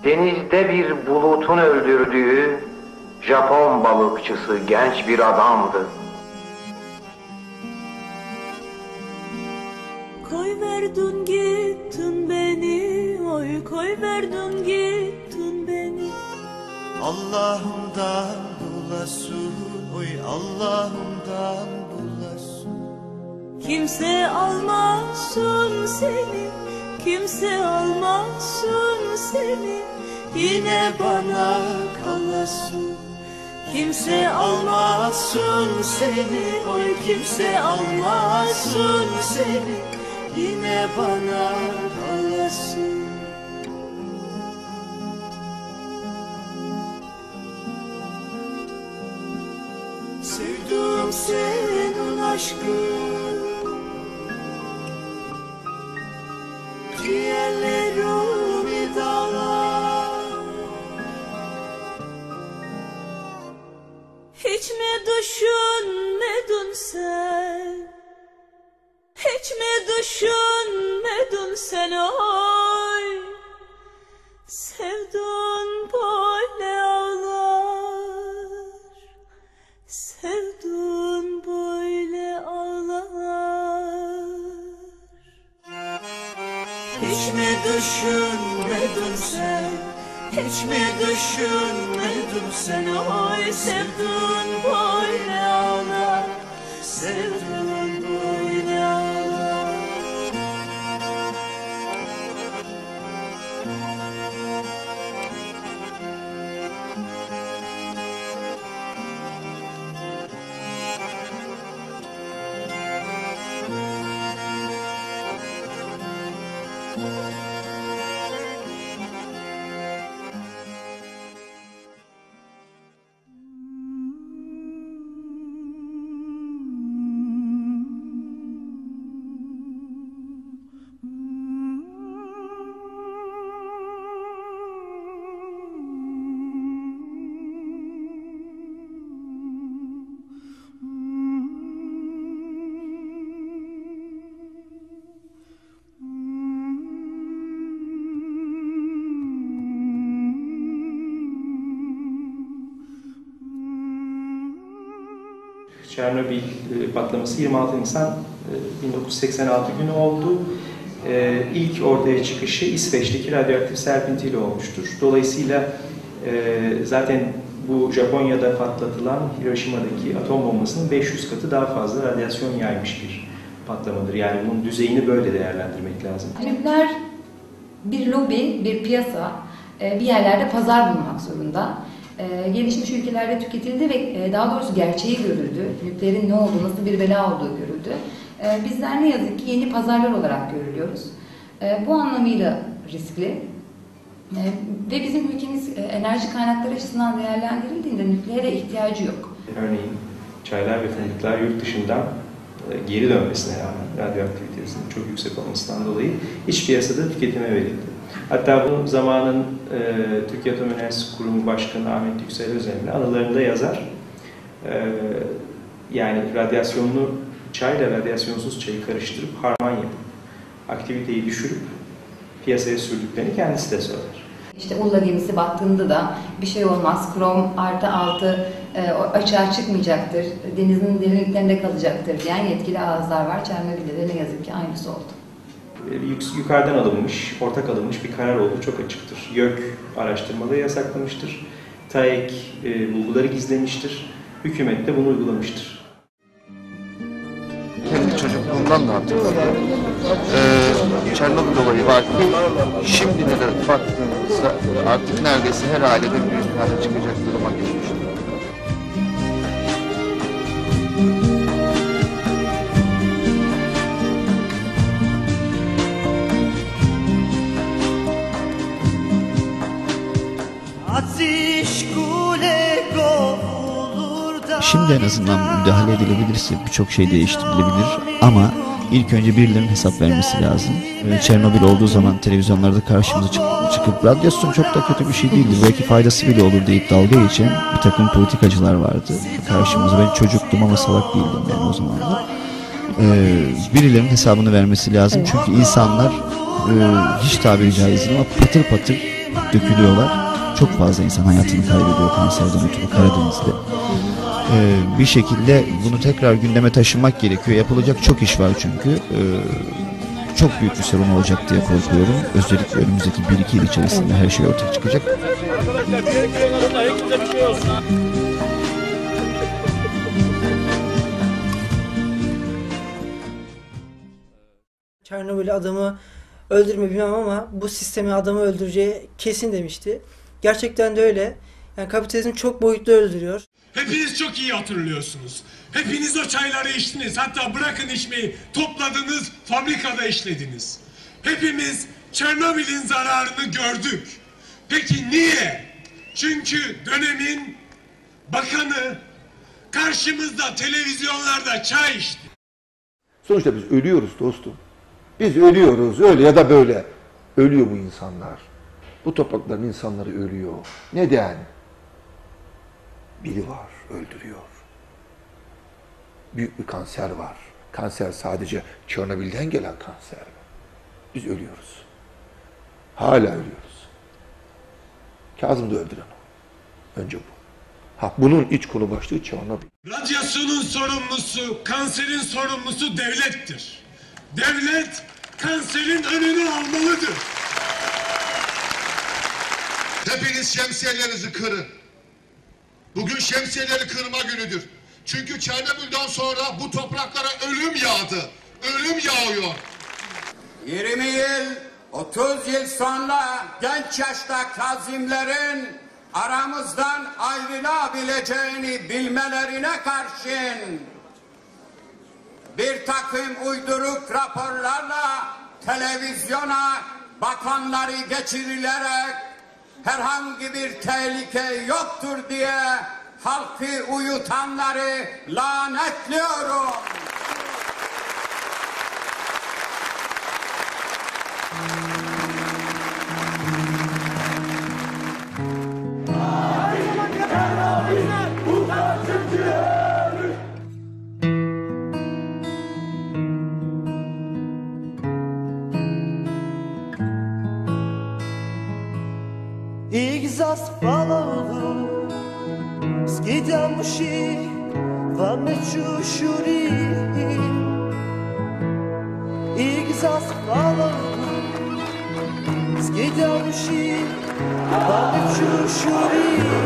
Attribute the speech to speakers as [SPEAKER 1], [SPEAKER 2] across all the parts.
[SPEAKER 1] Denizde bir bulutun öldürdüğü Japon balıkçısı genç bir adamdı.
[SPEAKER 2] Koy verdin gittin beni, oy koy verdin gittin beni.
[SPEAKER 3] Allah'ımdan bulasın, oy Allah'ımdan bulasın.
[SPEAKER 2] Kimse almasın seni, kimse almasın seni.
[SPEAKER 3] Yine bana kalasın. Kimse almasın seni, oy kimse almasın seni. Yine bana kalasın. Sevdim senin aşkın, ciğerlerimi dağlar.
[SPEAKER 2] Hiç mi düşünmedin sen? Hiç mi düşünmedin sen oy? Sevdun böyle ağlar, sevdun böyle ağlar.
[SPEAKER 3] Hiç mi düşünmedin sen? Hiç mi düşünmedin sen?
[SPEAKER 2] Oy sevdun böyle ağlar,
[SPEAKER 3] Sevdin böyle ağlar.
[SPEAKER 4] Çernobil patlaması 26 Nisan 1986 günü oldu. İlk ortaya çıkışı İsveç'teki radyoaktif serpintiyle olmuştur. Dolayısıyla zaten bu Japonya'da patlatılan Hiroşima'daki atom bombasının 500 katı daha fazla radyasyon yaymış bir patlamadır. Yani bunun düzeyini böyle değerlendirmek lazım.
[SPEAKER 5] Nükleer bir lobi, bir piyasa, bir yerlerde pazar bulmak zorunda. Gelişmiş ülkelerde tüketildi ve daha doğrusu gerçeği görüldü. Nükleerin ne olduğu, nasıl bir bela olduğu görüldü. Bizler ne yazık ki yeni pazarlar olarak görülüyoruz. Bu anlamıyla riskli. Ve bizim ülkemiz enerji kaynakları açısından değerlendirildiğinde nükleere ihtiyacı yok.
[SPEAKER 4] Örneğin çaylar ve fındıklar yurt dışından geri dönmesine rağmen radyoaktivitesinin çok yüksek olmasından dolayı iç piyasada tüketime verildi. Hatta bu zamanın Türkiye Atom Enerjisi Kurumu Başkanı Ahmet Yüksel Özen'le anılarında yazar. Yani radyasyonlu çayla radyasyonsuz çayı karıştırıp harman yapıp aktiviteyi düşürüp piyasaya sürdüklerini kendisi de söyler.
[SPEAKER 5] İşte Ulla gemisi battığında da bir şey olmaz, krom +6 açığa çıkmayacaktır, denizin derinliklerinde kalacaktır diyen yetkili ağızlar var. Çernobil'de de ne yazık ki aynısı oldu.
[SPEAKER 4] Yukarıdan alınmış, ortak alınmış bir karar olduğu çok açıktır. YÖK araştırmaları yasaklamıştır. TAEK bulguları gizlemiştir. Hükümet de bunu uygulamıştır.
[SPEAKER 6] Kendi çocukluğumdan da hatırlıyorum. Çernobil olayı var. Şimdi de baktığımızda artık neredeyse her ailede bir tane çıkacak duruma gelmiştir.
[SPEAKER 7] Şimdi en azından müdahale edilebilirse birçok şey değiştirilebilir ama ilk önce birilerinin hesap vermesi lazım. Çernobil olduğu zaman televizyonlarda karşımıza çıkıp radyasyon çok da kötü bir şey değildir, belki faydası bile olur deyip dalga geçen bir takım politikacılar vardı karşımıza. Ben çocuktum ama salak değildim yani o zamanlar. Birilerinin hesabını vermesi lazım çünkü insanlar hiç tabiri caizdir ama patır patır dökülüyorlar. Çok fazla insan hayatını kaybediyor kanserden ötürü Karadeniz'de. Bir şekilde bunu tekrar gündeme taşımak gerekiyor. Yapılacak çok iş var çünkü. Çok büyük bir sorun olacak diye korkuyorum. Özellikle önümüzdeki 1-2 yıl içerisinde her şey ortaya çıkacak.
[SPEAKER 8] Çernobil adamı öldürme bilmem ama bu sistemi adamı öldüreceği kesin demişti. Gerçekten de öyle. Yani kapitalizm çok boyutlu öldürüyor.
[SPEAKER 9] Hepiniz çok iyi hatırlıyorsunuz. Hepiniz o çayları içtiniz. Hatta bırakın içmeyi, topladınız, fabrikada işlediniz. Hepimiz Çernobil'in zararını gördük. Peki niye? Çünkü dönemin bakanı karşımızda televizyonlarda çay içti.
[SPEAKER 10] Sonuçta biz ölüyoruz dostum. Biz ölüyoruz öyle ya da böyle. Ölüyor bu insanlar. Bu toprakların insanları ölüyor. Neden? Biri var, öldürüyor. Büyük bir kanser var. Kanser sadece Çernobil'den gelen kanser. Biz ölüyoruz. Hala ölüyoruz. Kazım da öldüren o. Önce bu. Bunun iç konu başlığı Çernobil.
[SPEAKER 9] Radyasyonun sorumlusu, kanserin sorumlusu devlettir. Devlet kanserin önünü almalıdır.
[SPEAKER 6] Hepiniz şemsiyelerinizi kırın. Bugün şemsiyeleri kırma günüdür. Çünkü Çernobil'den sonra bu topraklara ölüm yağdı. Ölüm yağıyor.
[SPEAKER 11] 20 yıl, 30 yıl sonra genç yaşta Kazimlerin aramızdan ayrılabileceğini bilmelerine karşın bir takım uyduruk raporlarla televizyona bakanları geçirilerek herhangi bir tehlike yoktur diye halkı uyutanları lanetliyorum.
[SPEAKER 3] Ich saß falando, skidamushi, vamechushuri. Ich saß falando, skidamushi, vamechushuri.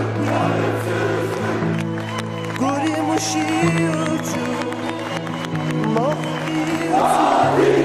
[SPEAKER 3] Gurimushi uchu, mofi uchu.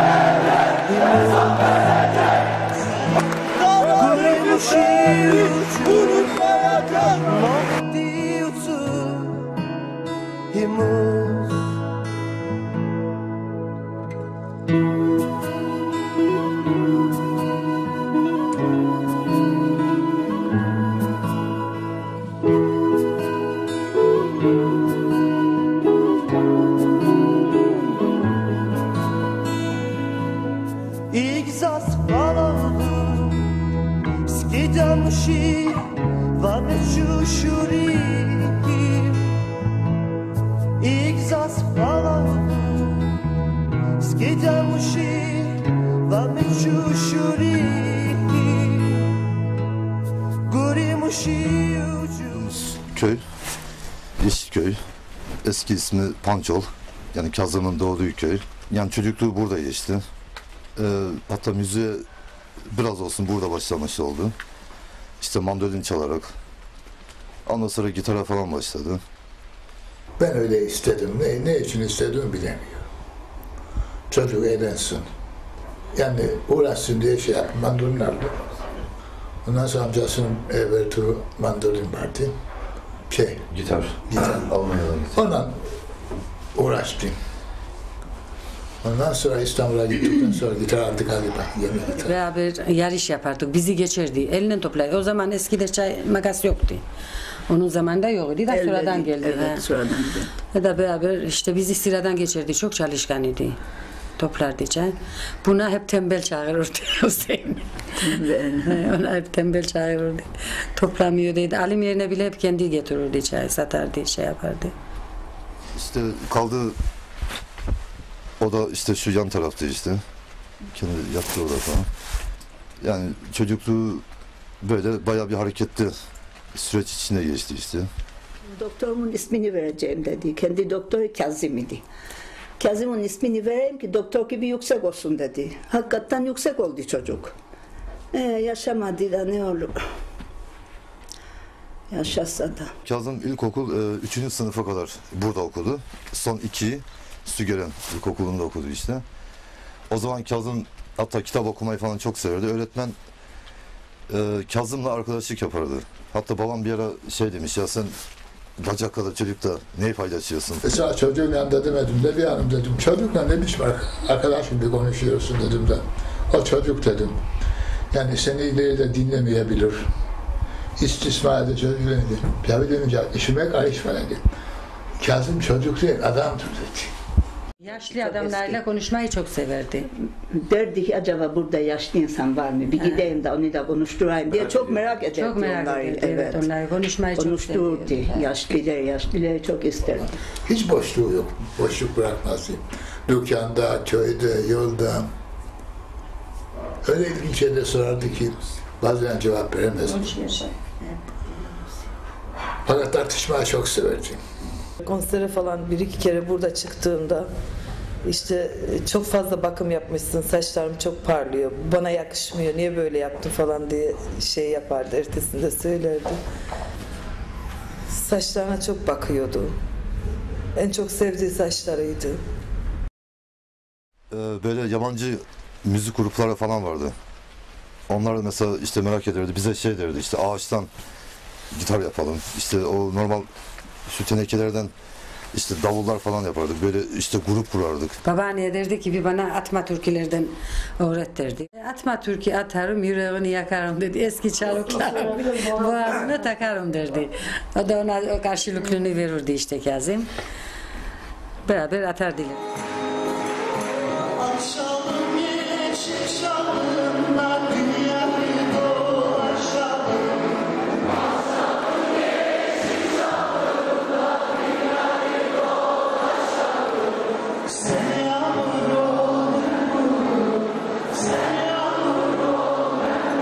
[SPEAKER 3] Ich saß falando, skidamushi, vamechushuri. Ich saß falando, skidamushi, vamechushuri. Gurimushi uchu.
[SPEAKER 12] Köy, Yeşilköy, eski ismi Pançol, yani Kazım'ın doğduğu köy. Yani çocukluğu burada geçti. Hatta müziğe biraz olsun burada başlamış oldu. İşte mandolin çalarak. Ondan sonra gitara falan başladı.
[SPEAKER 13] Ben öyle istedim. Ne için istedim bilemiyorum. Çocuk eğlensin. Yani uğraşsın diye şey yaptım. Mandolin aldım. Ondan sonra amcasının verdiği mandolin vardı.
[SPEAKER 12] Gitar. Almanya'dan gitar.
[SPEAKER 13] Ondan uğraştım. Ondan sonra İstanbul'a gittikten sonra gitar aldık galiba.
[SPEAKER 14] Beraber yarış yapardık. Bizi geçirdi. Elinden toplaydı. O zaman eskide çay makas yoktu. Onun zamanında yoktu. Da sonradan geldi.
[SPEAKER 15] Evet, sonradan geldi.
[SPEAKER 14] Ya da beraber işte bizi sıradan geçirdi. Çok çalışkan idi. Toplardı çay. Buna hep tembel çağırırdı Hüseyin. Ona hep tembel çağırırdı. Toplamıyor dedi. Alim yerine bile hep kendi getirirdi çay. Satardı, şey yapardı.
[SPEAKER 12] İşte kaldı. O da işte şu yan tarafta işte. Kendi yattı orada falan. Yani çocukluğu böyle bayağı bir hareketli süreç içinde geçti işte.
[SPEAKER 15] Doktorumun ismini vereceğim dedi. Kendi doktoru Kazım idi. Kazım'ın ismini vereyim ki doktor gibi yüksek olsun dedi. Hakikaten yüksek oldu çocuk. Yaşamadı da ne olur. Yaşasa da.
[SPEAKER 12] Kazım ilkokul 3. sınıfa kadar burada okudu. Son 2'yi Sügeren İlkokulu'nda okudu işte. O zaman Kazım hatta kitap okumayı falan çok severdi. Öğretmen Kazım'la arkadaşlık yapardı. Hatta babam bir ara şey demiş, ya sen bacak kadar çocukla neyi paylaşıyorsun?
[SPEAKER 13] Mesela çocuğun yanında demedim de bir hanım dedim. Çocukla ne biçim arkadaş gibi konuşuyorsun dedim de. O çocuk dedim. Yani seni ileride dinlemeyebilir. İstismar edeceğiz dedim. Tabii dedim ya işime karışma dedim. Kazım çocuk değil adamdır dedi.
[SPEAKER 14] Yaşlı adamlarla konuşmayı çok severdi.
[SPEAKER 15] Derdi ki acaba burada yaşlı insan var mı? Bir gideyim de onu da konuşturayım diye çok merak ederdi.
[SPEAKER 14] Çok merak ederdi. Evet, onları konuşmayı çok severdi.
[SPEAKER 15] Konuşturdu. Yaşlıları çok isterdi.
[SPEAKER 13] Hiç boşluğu yok. Boşluk bırakmazdı. Dükkanda, köyde, yolda. Öyle ilginç şeyler sorardı ki bazen cevap veremezdi. Fakat tartışmayı çok severdi.
[SPEAKER 16] Konsere falan bir iki kere burada çıktığımda işte çok fazla bakım yapmışsın, saçlarım çok parlıyor, bana yakışmıyor, niye böyle yaptın falan diye şey yapardı, ertesinde söylerdi. Saçlarına çok bakıyordu. En çok sevdiği saçlarıydı.
[SPEAKER 12] Böyle yabancı müzik grupları falan vardı. Onlar mesela işte merak ederdi. Bize şey derdi, işte ağaçtan gitar yapalım. İşte o normal şu tenekelerden işte davullar falan yapardık. Böyle işte grup kurardık.
[SPEAKER 14] Babaanne derdi ki bir bana atma türkülerden öğret derdi. Atma türkü atarım, yüreğini yakarım dedi. Eski çalıklar boğazına takarım derdi. O da ona karşılıklığını verirdi işte Kazım. Beraber atardılar.
[SPEAKER 3] Akşamın yeşil şalında dünyayı dolaşalım. Sen yavrum, sen yavrum.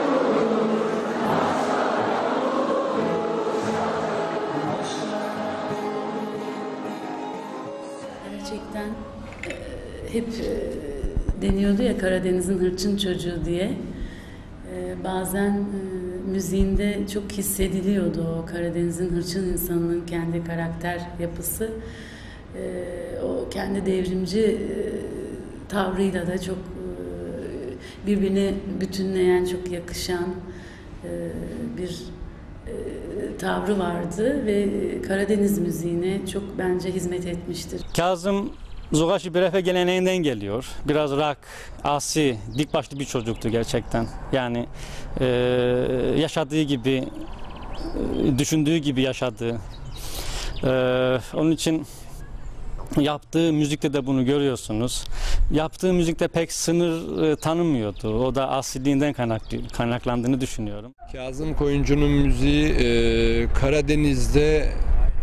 [SPEAKER 2] Gerçekten hep deniyordu ya Karadeniz'in hırçın çocuğu diye. Bazen müziğinde çok hissediliyordu o Karadeniz'in hırçın insanının kendi karakter yapısı. O kendi devrimci tavrıyla da çok birbirine bütünleyen, çok yakışan bir tavrı vardı ve Karadeniz müziğine çok bence hizmet etmiştir.
[SPEAKER 17] Kazım Zugaşı Brefe geleneğinden geliyor. Biraz rock, asi, dik başlı bir çocuktu gerçekten. Yani yaşadığı gibi, düşündüğü gibi yaşadı. Onun için yaptığı müzikte de bunu görüyorsunuz. Yaptığı müzikte pek sınır tanımıyordu. O da asiliğinden kaynaklandığını düşünüyorum.
[SPEAKER 18] Kazım Koyuncu'nun müziği Karadeniz'de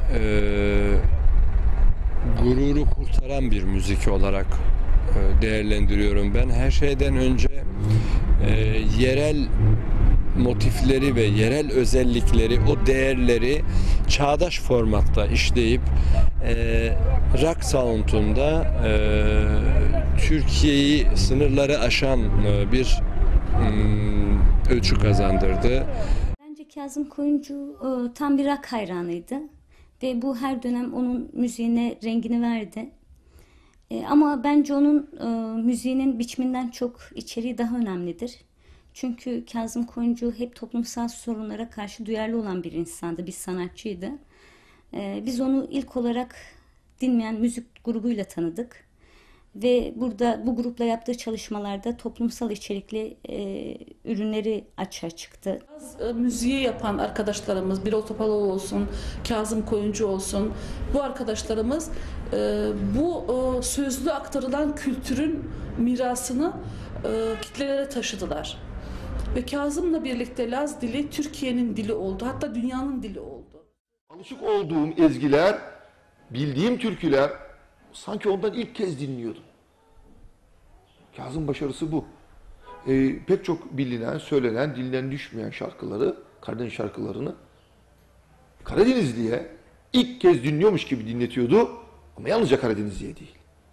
[SPEAKER 18] gururu kurtaran bir müzik olarak değerlendiriyorum ben. Her şeyden önce yerel motifleri ve yerel özellikleri, o değerleri çağdaş formatta işleyip rock sound'unda Türkiye'yi sınırları aşan bir ölçü kazandırdı.
[SPEAKER 19] Bence Kazım Koyuncu tam bir rock hayranıydı ve bu her dönem onun müziğine rengini verdi. Ama bence onun müziğinin biçiminden çok içeriği daha önemlidir. Çünkü Kazım Koyuncu hep toplumsal sorunlara karşı duyarlı olan bir insandı, bir sanatçıydı. Biz onu ilk olarak Dinmeyen müzik grubuyla tanıdık. Ve burada bu grupla yaptığı çalışmalarda toplumsal içerikli ürünleri açığa çıktı.
[SPEAKER 20] Müziği yapan arkadaşlarımız, Birol Topaloğlu olsun, Kazım Koyuncu olsun, bu arkadaşlarımız bu sözlü aktarılan kültürün mirasını kitlelere taşıdılar. Ve Kazım'la birlikte Laz dili Türkiye'nin dili oldu, hatta dünyanın dili oldu.
[SPEAKER 10] Alışık olduğum ezgiler, bildiğim türküler sanki ondan ilk kez dinliyordum. Kazım başarısı bu. pek çok bilinen, söylenen, dilinden düşmeyen şarkıları, Karadeniz şarkılarını Karadenizli'ye ilk kez dinliyormuş gibi dinletiyordu ama yalnızca Karadenizli'ye değil.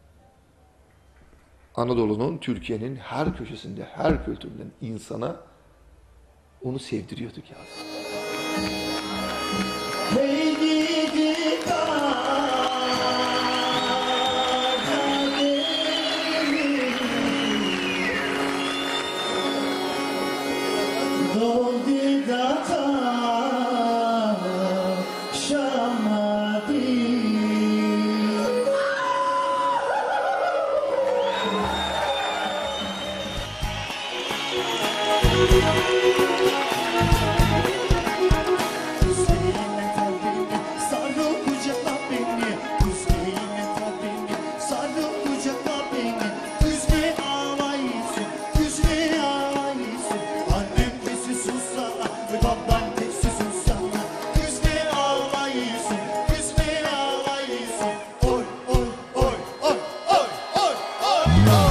[SPEAKER 10] Anadolu'nun, Türkiye'nin her köşesinde, her kültürden insana onu sevdiriyorduk ya.
[SPEAKER 3] Hey gidi Doldi data şamadi sarıl kucakla beni, üzmeyle tabini, sarıl kucakla beni, üzme ağlayısın, üzme ağlayısın, annem tesi sussana, babam tesi sussana, üzme ağlayısın, üzme ağlayısın, oy oy oy oy oy oy oy.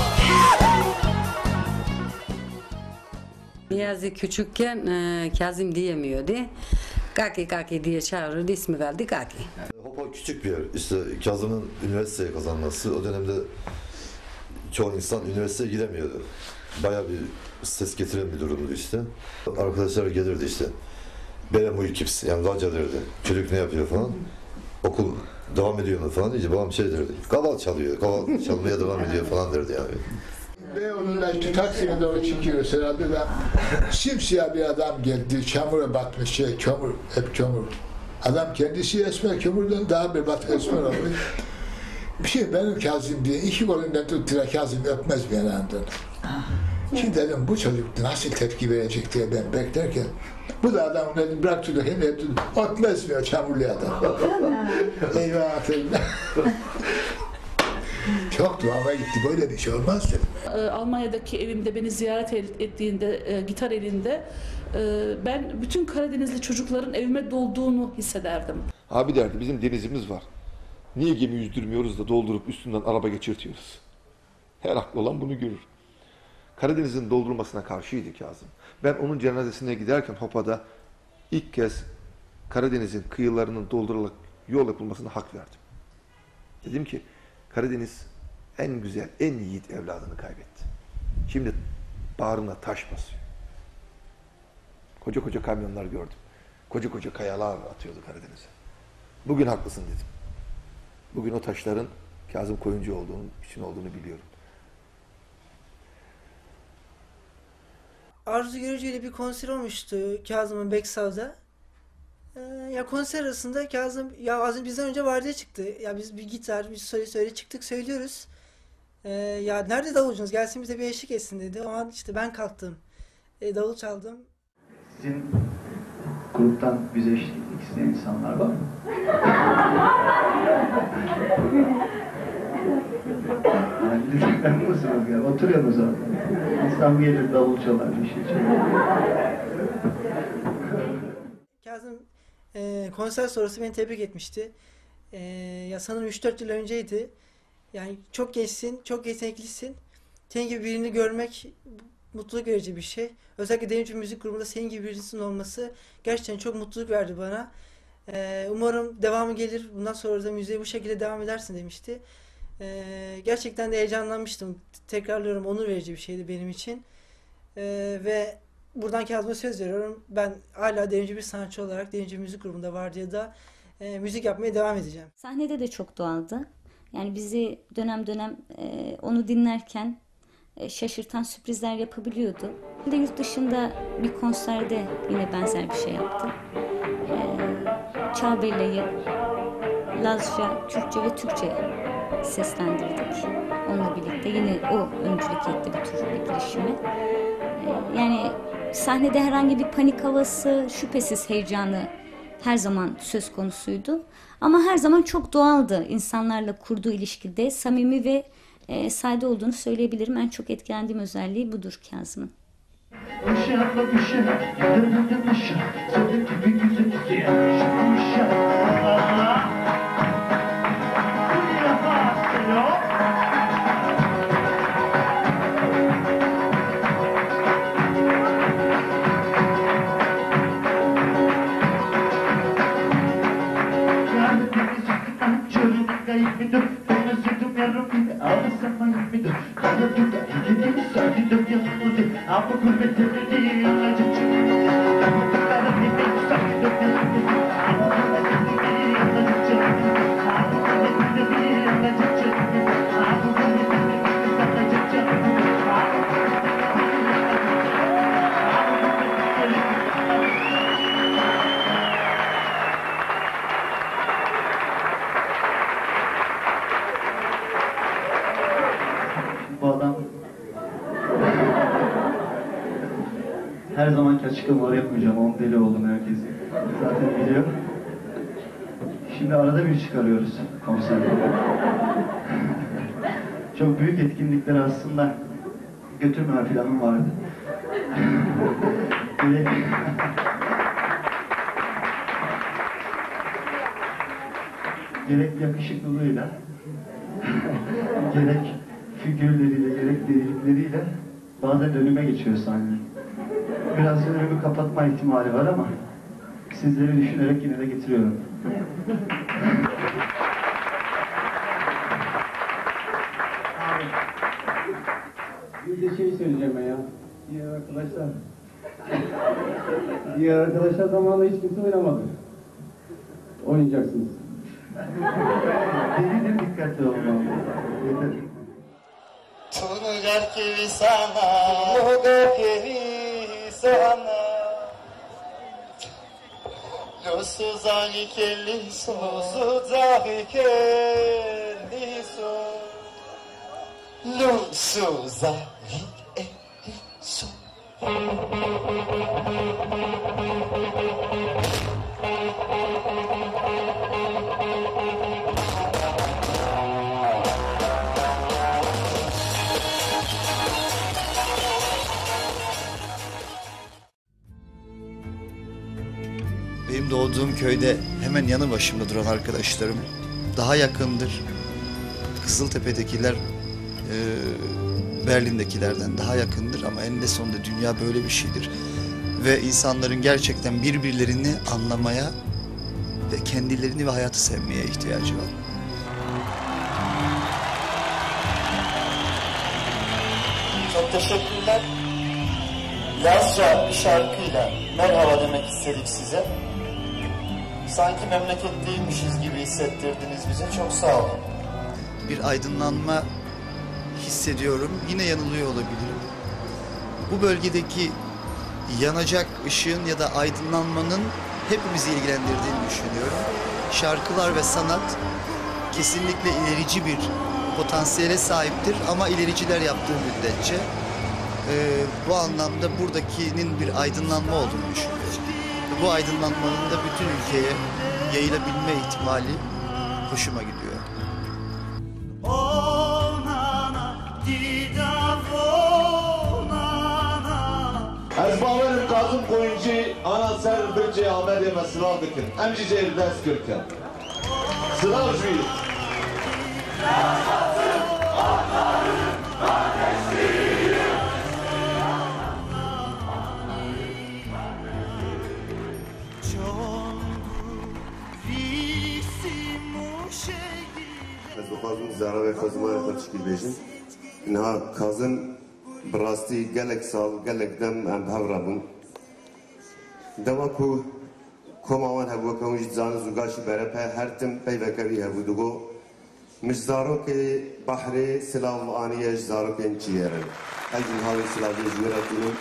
[SPEAKER 14] Niyazi küçükken Kazım diyemiyordu. Kaki Kaki diye çağırırdı, ismi verdi Kaki.
[SPEAKER 12] Hopa küçük bir yer. İşte Kazım'ın üniversiteye kazanması, o dönemde çoğu insan üniversiteye giremiyordu. Bayağı bir ses getiren bir durumdu işte. Arkadaşlar gelirdi işte. Berem uykips, yani raca derdi. Çocuk ne yapıyor falan. Okul devam ediyor mu falan deyince babam şey derdi. Kaval çalıyor, kaval çalmaya devam ediyor falan derdi yani.
[SPEAKER 13] Beyoğlu'nda işte Taksim'e doğru çıkıyoruz herhalde de simsiyah bir adam geldi, çamura batmış kömür, hep kömür. Adam kendisi esmer, kömürden daha bir bat esmer olmuş. Bir şey benim Kazım diye iki kolundan tuttular, Kazım öpmez bir yanından. Şimdi dedim bu çocuk nasıl tepki verecek diye ben beklerken bu da adam dedim bıraktı da hem dedim öpmez diyor çamurlu adam. Eyvah dedim. Çok tuhafıma gitti, böyle bir şey olmaz dedim.
[SPEAKER 20] Almanya'daki evimde beni ziyaret ettiğinde, gitar elinde, ben bütün Karadenizli çocukların evime dolduğunu hissederdim.
[SPEAKER 10] Abi derdi, bizim denizimiz var. Niye gemi yüzdürmüyoruz da doldurup üstünden araba geçirtiyoruz? Her aklı olan bunu görür. Karadeniz'in doldurulmasına karşıydı Kazım. Ben onun cenazesine giderken Hopa'da ilk kez Karadeniz'in kıyılarının doldurularak yol yapılmasına hak verdim. Dedim ki Karadeniz en güzel, en yiğit evladını kaybetti. Şimdi bağrına taş basıyor. Koca koca kamyonlar gördüm. Koca koca kayalar atıyordu Karadeniz'e. Bugün haklısın dedim. Bugün o taşların Kazım Koyuncu için olduğunu biliyorum.
[SPEAKER 8] Arzu Görücü ile bir konser olmuştu Kazım'ın Beksav'da. Ya konser arasında Kazım ya az önce bizden önce vardiya çıktı. Ya biz bir gitar, bir söyle çıktık söylüyoruz. Ya nerede davulcunuz? Gelsin bize bir eşlik etsin dedi. O an işte ben kalktım. Davul çaldım.
[SPEAKER 21] Sizin gruptan bize eşlik etmek isteyen insanlar var mı? Memnun musunuz ya? Oturuyorsunuz orada. İnsan gelir davul çalar, bir şey çalar.
[SPEAKER 8] Kazım konser sonrası beni tebrik etmişti. Ya sanırım 3-4 yıl önceydi. Yani çok gençsin, çok yeteneklisin. Senin gibi birini görmek mutluluk verici bir şey. Özellikle Denizci Müzik Grubu'nda senin gibi birisinin olması gerçekten çok mutluluk verdi bana. Umarım devamı gelir. Bundan sonra da müziğe bu şekilde devam edersin demişti. Gerçekten de heyecanlanmıştım. Tekrarlıyorum, onur verici bir şeydi benim için. Ve buradan Kazım'a söz veriyorum. Ben hala Denizci bir sanatçı olarak Denizci Müzik Grubu'nda vardiyada müzik yapmaya devam edeceğim.
[SPEAKER 19] Sahnede de çok doğaldı. Yani bizi dönem dönem onu dinlerken şaşırtan sürprizler yapabiliyordu. Bir de yurt dışında bir konserde yine benzer bir şey yaptı. Çağbelle'yi Lazca, Kürtçe ve Türkçe seslendirdik. Onunla birlikte yine o öncülük etti bu tür bir girişime. Yani sahnede herhangi bir panik havası, şüphesiz heyecanı her zaman söz konusuydu. Ama her zaman çok doğaldı. İnsanlarla kurduğu ilişkide samimi ve sade olduğunu söyleyebilirim. En çok etkilendiğim özelliği budur Kazım'ın.
[SPEAKER 3] Uşakla uşak, yıldırdı uşak, senin gibi güzel uşak, uşak. döndü. Kanadı da gidin sardı dön yanıldı. Ama gurbet ömrü alacak. Kanadı gidin sardı dön yanıldı. Ama gurbet ömrü alacak. Kanadı gidin alacak. Ama gurbet ömrü alacak.
[SPEAKER 21] Bu adam her zamanki açıklamaları yapmayacağım. Onun deli oldum herkes zaten biliyor. Şimdi arada bir çıkarıyoruz konserde. Çok büyük etkinlikler aslında götürmeme planım vardı. Gerek yakışıklılığıyla, gerek figürleriyle, gerek delilikleriyle bazen önüme geçiyor sahne. Biraz önümü kapatma ihtimali var ama sizleri düşünerek yine de getiriyorum.
[SPEAKER 1] Bir de şey söyleyeceğim ben ya. Diğer arkadaşlar zamanında hiç kimse oynamadı. Oynayacaksınız.
[SPEAKER 21] Delidir, dikkatli olmam. Yeter.
[SPEAKER 3] Tunugar kevi sana, loga kevi sana. Lo suzani kelli so, suzani kelli so. Lo suzani kelli so.
[SPEAKER 7] Benim doğduğum köyde hemen yanı başımda duran arkadaşlarım daha yakındır. Kızıltepe'dekiler Berlin'dekilerden daha yakındır ama eninde sonunda dünya böyle bir şeydir. Ve insanların gerçekten birbirlerini anlamaya ve kendilerini ve hayatı sevmeye ihtiyacı var.
[SPEAKER 3] Çok teşekkürler. Lazca bir şarkıyla merhaba demek istedik size. Sanki memleketliymişiz gibi hissettirdiniz bize. Çok sağ olun.
[SPEAKER 7] Bir aydınlanma hissediyorum. Yine yanılıyor olabilirim. Bu bölgedeki yanacak ışığın ya da aydınlanmanın hepimizi ilgilendirdiğini düşünüyorum. Şarkılar ve sanat kesinlikle ilerici bir potansiyele sahiptir ama ilericiler yaptığı müddetçe bu anlamda buradakinin bir aydınlanma olduğunu düşünüyorum. Bu aydınlanmanın da bütün ülkeye yayılabilme ihtimali hoşuma gidiyor.
[SPEAKER 22] Ez bavarım Kazım Koyuncu, ana ser bence Ahmet Yeme sınav dikin. Emcice evden skürken. Sınav juyu.
[SPEAKER 23] Ez bixwazim zara ve xezmana xwe tişkîl bêjim. Niha Kazım bi rastî gelek sal, gelek dem em hevra bûn. Dema ku koma wan hebû weke hûn jî dizanin zûgaşî berepe her tim peyveke wî hebû digo. Mij zarokê behrê silav aniye ji zarokên çiyêrin. Ez jî havê silavê ji we re tînim.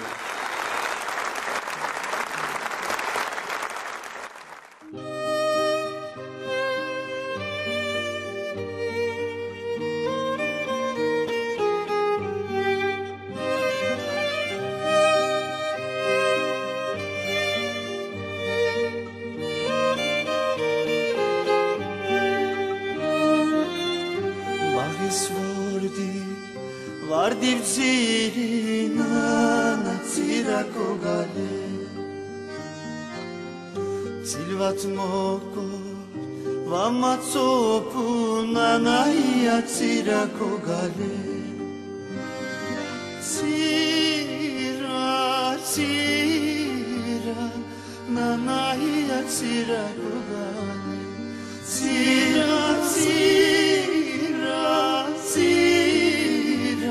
[SPEAKER 3] Vardiv zirina na cirako gale Silvat moko vamatsopu na naia cirako gale Cira, cira na naia cirako gale Cira, cira, cira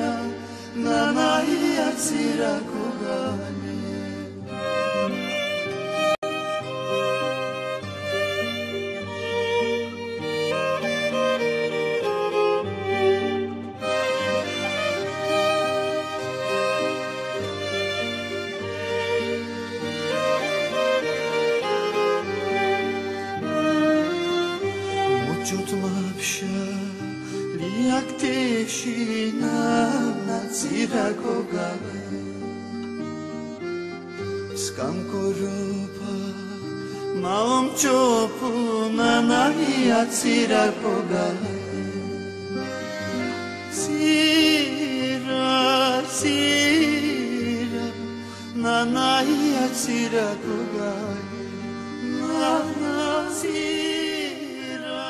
[SPEAKER 3] Skam korupa maom chopu nanaya tsira koga sira sira nanaya tsira koga nana sira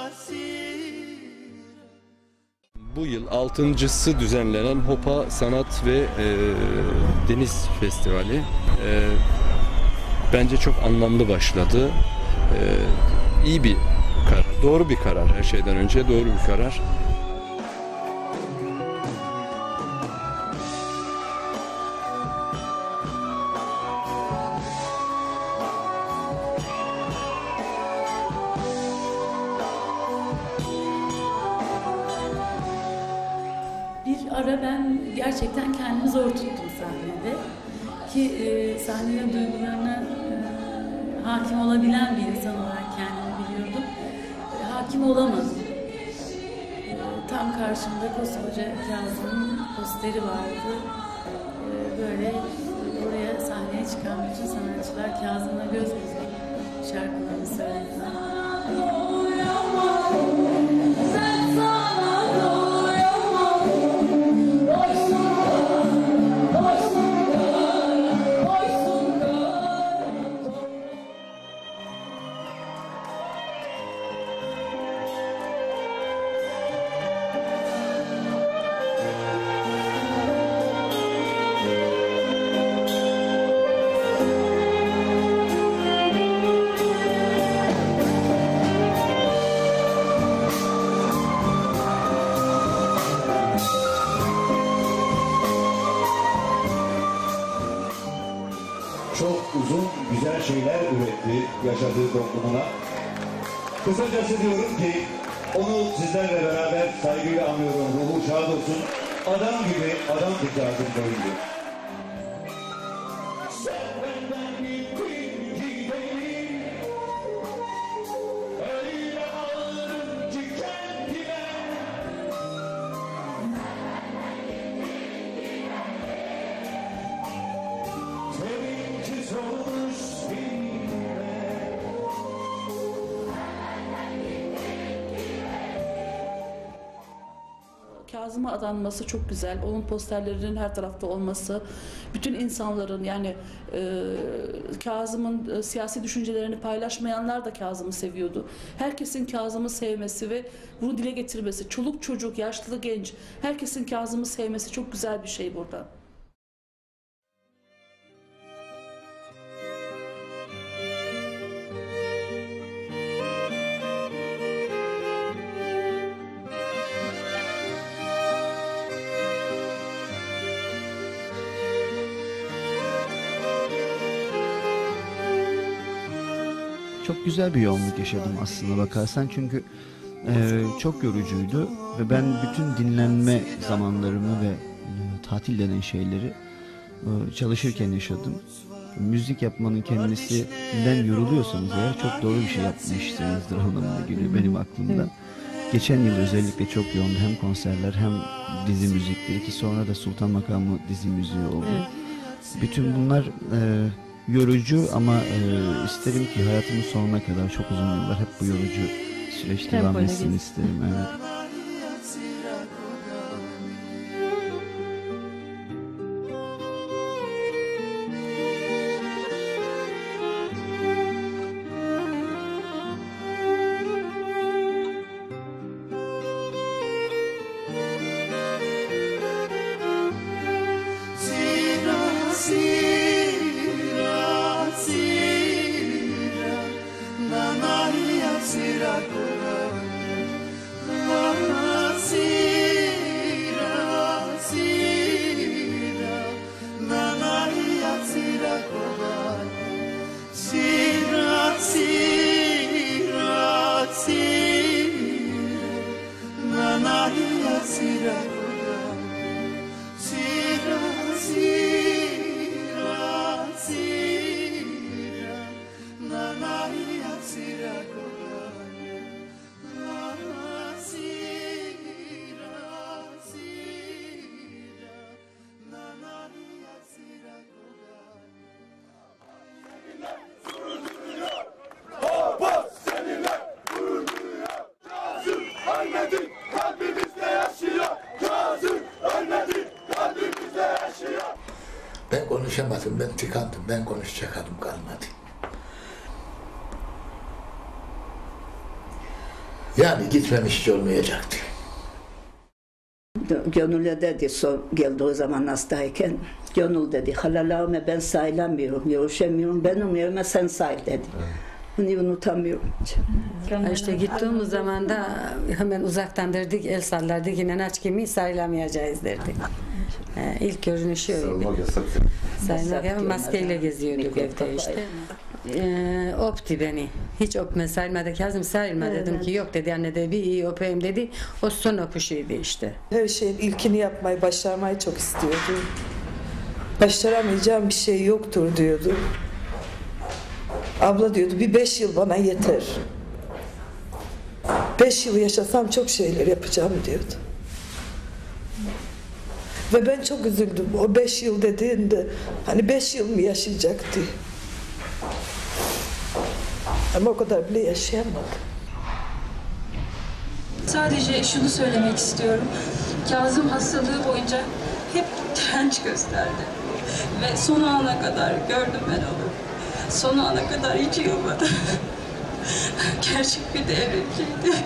[SPEAKER 3] sira.
[SPEAKER 18] Bu yıl 6.'sı düzenlenen Hopa Sanat ve Deniz Festivali bence çok anlamlı başladı. İyi bir karar, doğru bir karar, her şeyden önce doğru bir karar.
[SPEAKER 2] Bir ara ben gerçekten kendimi zor tuttum sahnede. Ki sahnede duygularına hakim olabilen bir insan olarak kendimi biliyordum. Hakim olamadım. Tam karşımda koskoca Kazım'ın posteri vardı. Böyle oraya sahneye çıkan bütün sanatçılar Kazım'la göz göze şarkılarını söylediler.
[SPEAKER 4] Çok uzun, güzel şeyler üretti yaşadığı toplumuna. Kısacası diyorum ki, onu sizlerle beraber saygıyla anıyorum, ruhu şad olsun. Adam gibi, adam bir Kazım Koyuncu.
[SPEAKER 20] Kazım'a adanması çok güzel. Onun posterlerinin her tarafta olması, bütün insanların yani Kazım'ın siyasi düşüncelerini paylaşmayanlar da Kazım'ı seviyordu. Herkesin Kazım'ı sevmesi ve bunu dile getirmesi, çoluk çocuk, yaşlı genç, herkesin Kazım'ı sevmesi çok güzel bir şey burada.
[SPEAKER 7] Çok güzel bir yoğunluk yaşadım aslında bakarsan çünkü çok yorucuydu ve ben bütün dinlenme zamanlarımı ve tatil denen şeyleri çalışırken yaşadım. Müzik yapmanın kendisinden yoruluyorsanız eğer çok doğru bir şey yapmışsınızdır anlamına geliyor benim aklımda. Geçen yıl özellikle çok yoğundu, hem konserler hem dizi müzikleri, ki sonra da Sultan Makamı dizi müziği oldu. Bütün bunlar yorucu ama isterim ki hayatımın sonuna kadar çok uzun yıllar hep bu yorucu süreç devam etsin isterim. Evet.
[SPEAKER 3] La
[SPEAKER 13] konuşamadım, ben tıkandım, ben konuşacak adım kalmadı. Yani gitmemiş hiç olmayacaktı.
[SPEAKER 15] Gönül'e dedi, geldi o zaman hastayken, Gönül dedi, halalağıma ben sayılamıyorum, görüşemiyorum, benim yerime sen say dedi. Bunu unutamıyorum.
[SPEAKER 14] İşte gittiğimiz zaman da hemen uzaktan derdik, el sallardık, yine aç kimi sayılamayacağız derdik. İlk görünüşü öyle. Sayılmak yasak. Maskeyle geziyorduk evde işte. Öptü beni. Hiç öpme, sayılmadı. Kazım sayılma dedim ki yok dedi, anne de bir iyi öpeyim dedi. O son öpüşüydü işte.
[SPEAKER 16] Her şeyin ilkini yapmayı, başarmayı çok istiyordu. Başaramayacağım bir şey yoktur diyordu. Abla diyordu, bir 5 yıl bana yeter. 5 yıl yaşasam çok şeyler yapacağım diyordu. Ve ben çok üzüldüm o 5 yıl dediğinde, hani 5 yıl mı yaşayacaktı? Ama o kadar bile yaşayamadı.
[SPEAKER 5] Sadece şunu söylemek istiyorum. Kazım hastalığı boyunca hep direnç gösterdi. Ve son ana kadar gördüm ben onu. Son ana kadar hiç yılmadı. Gerçek bir devrimciydi.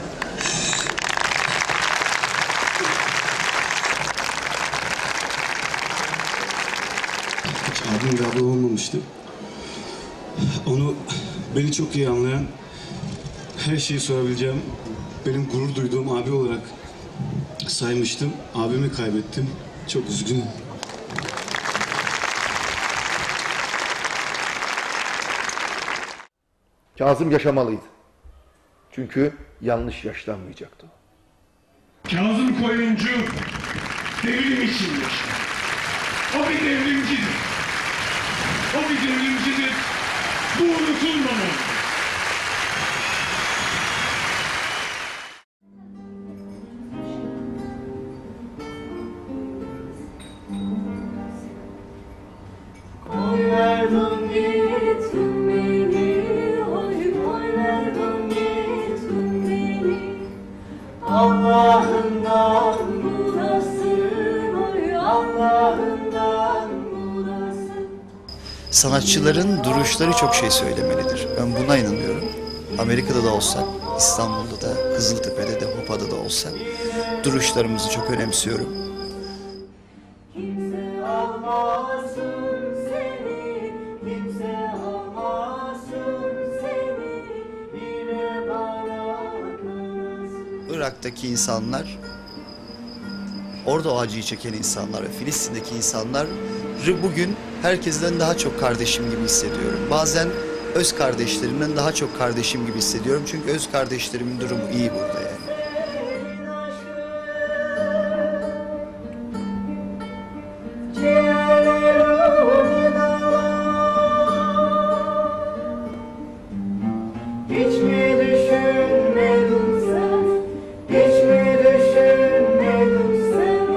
[SPEAKER 6] Hiç abim ve ablam olmamıştı. Onu, beni çok iyi anlayan, her şeyi sorabileceğim, benim gurur duyduğum abi olarak saymıştım. Abimi kaybettim. Çok üzgünüm.
[SPEAKER 10] Kazım yaşamalıydı. Çünkü yanlış yaşlanmayacaktı.
[SPEAKER 9] Kazım Koyuncu devrim için yaşar. O bir devrimcidir. O bir devrimcidir. Bu unutulmamalı.
[SPEAKER 3] Koyverdim gittin beni, oy koyverdim gittin beni. Allah'ından bulasın, oy Allah'ından bulasın.
[SPEAKER 7] Sanatçıların duruşları çok şey söylemelidir. Ben buna inanıyorum. Amerika'da da olsak, İstanbul'da da, Kızıltepe'de de, Hopa'da da olsak duruşlarımızı çok önemsiyorum.
[SPEAKER 3] Kimse almasın seni, kimse almasın seni, bile bana kalmasın.
[SPEAKER 7] Irak'taki insanlar, orada o acıyı çeken insanlar ve Filistin'deki insanlar bugün herkesten daha çok kardeşim gibi hissediyorum. Bazen öz kardeşlerimden daha çok kardeşim gibi hissediyorum. Çünkü öz kardeşlerimin durumu iyi burada yani.
[SPEAKER 3] Hiç mi düşünmedin sen, hiç mi düşünmedin sen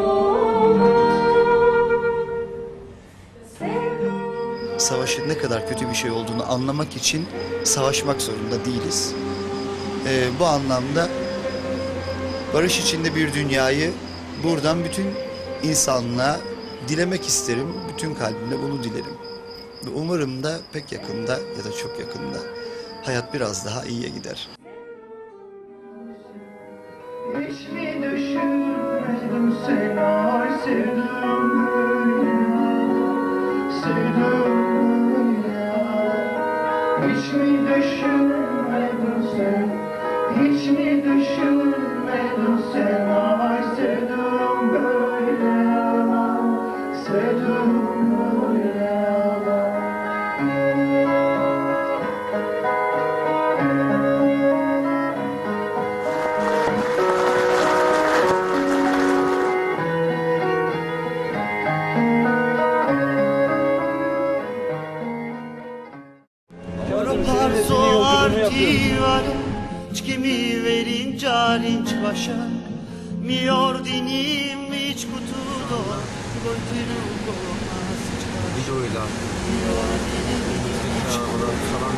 [SPEAKER 7] Savaşın ne kadar kötü bir şey olduğunu anlamak için savaşmak zorunda değiliz. Bu anlamda barış içinde bir dünyayı buradan bütün insanlığa dilemek isterim. Bütün kalbimle bunu dilerim. Ve umarım da pek yakında ya da çok yakında hayat biraz daha iyiye gider.
[SPEAKER 3] Hiç mi düşünmedin sen, ay sevdim böyle, sevdim böyle. Hiç mi düşünmedin sen, hiç mi düşünmedin sen, ay sevdim böyle, sevdim böyle.
[SPEAKER 24] Kimi verin carinç başa, mi ordinim hiç kutudo, goytinu olmaz. Videoyla. Kalan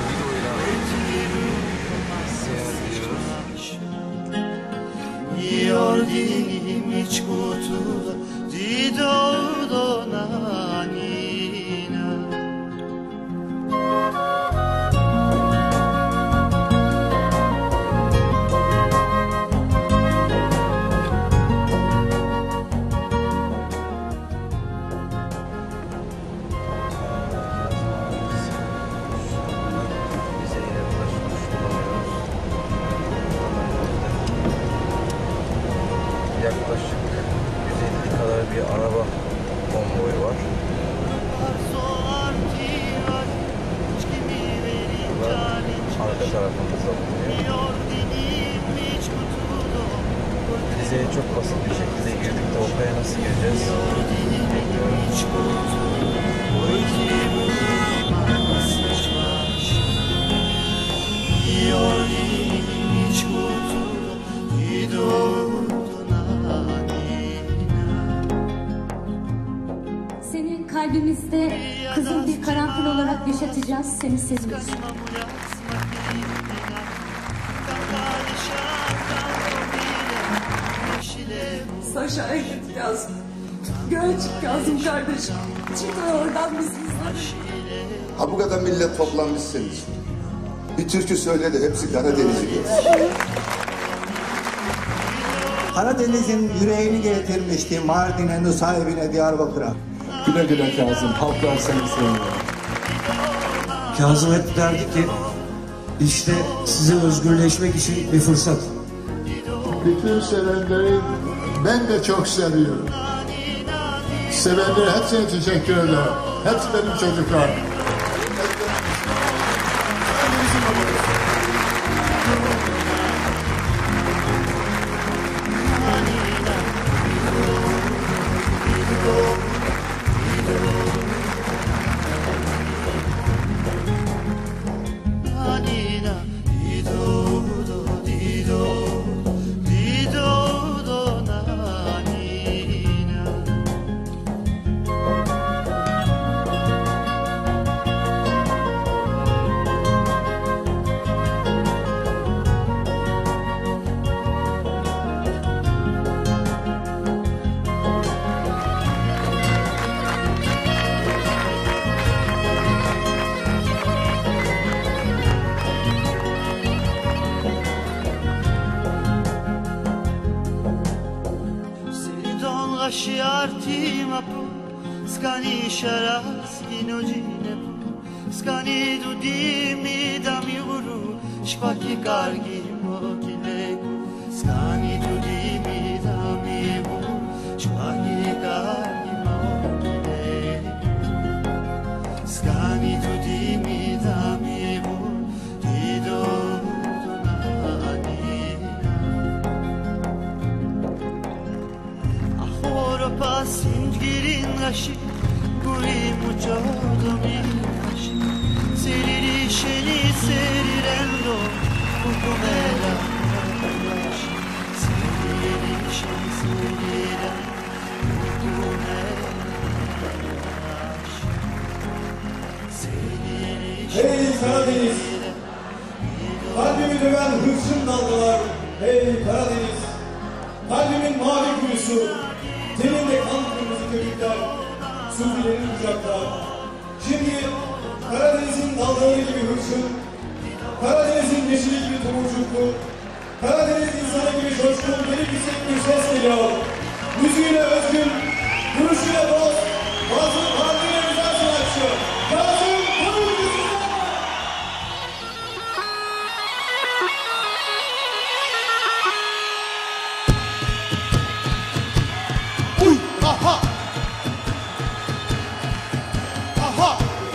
[SPEAKER 24] videoyla. Mi ordinim hiç kutudo, dido donani.
[SPEAKER 8] tarafımızda bulunuyor. Vizeye çok basit bir şekilde girdik de Opa'ya nasıl gireceğiz bilmiyorum.
[SPEAKER 19] Seni kalbimizde kızıl bir karanfil olarak yaşatacağız. Seni seviyoruz.
[SPEAKER 5] Saşa'ya git Kazım. Göğe çık Kazım kardeşim. Çık oradan bizi izle.
[SPEAKER 11] Ha bu kadar millet toplanmış senin için. Bir türkü söyle de hepsi Karadeniz'i görsün.
[SPEAKER 12] Karadeniz'in yüreğini getirmişti Mardin'e, Nusaybin'e, Diyarbakır'a.
[SPEAKER 17] Güle güle Kazım, halklar seni seviyor.
[SPEAKER 12] Kazım hep derdi ki, işte size özgürleşmek için bir fırsat.
[SPEAKER 13] Bütün sevenleri ben de çok seviyorum. Sevenlere hepsine teşekkür ederim. Hepsi benim çocuklar.
[SPEAKER 24] Skani sharas kinojine skani du dimi dami uru shpaki kargi mokile skani du dimi dami uru shpaki kargi mokile skani du dimi dami uru dido donani ahoro pasin girin rashi Guri mucho dominashi Seriri sheni serirendo Kukumela Rashi Seriri sheni serirendo Kukumela Rashi
[SPEAKER 4] Hey Karadeniz! Kalbimi döven hırçın dalgalar. Hey Karadeniz! Kalbimin mavi kuyusu. Tenimde kan kırmızı köpükler. Sufilerin kucaklar. Şimdi Karadeniz'in dalgaları gibi hırçın, Karadeniz'in yeşili gibi tomurcuklu, Karadeniz insanı gibi coşkun, deli yüksek bir ses geliyor. Müziğiyle özgün, duruşuyla dost, kalbine güzel sanatçı. Kazım Koyuncu
[SPEAKER 24] Uy, aha! Aha!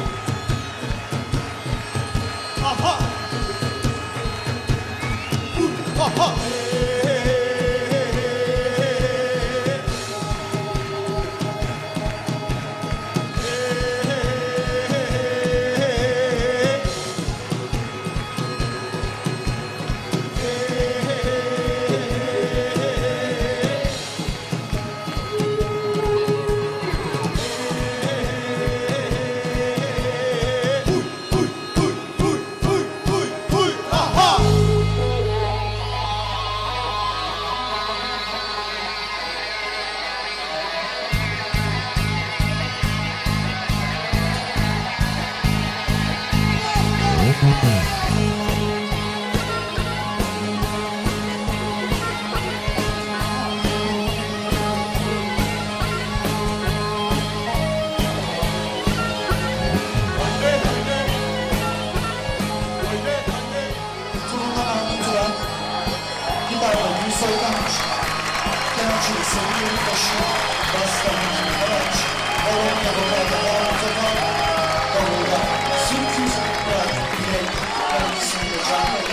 [SPEAKER 24] Aha! Aha! Sürtüz bırak bilek, kendisini de canlı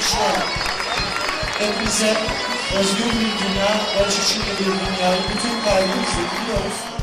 [SPEAKER 24] hepimize özgür bir dünya, barış içinde bir dünyayı bütün kalbimizle diliyoruz.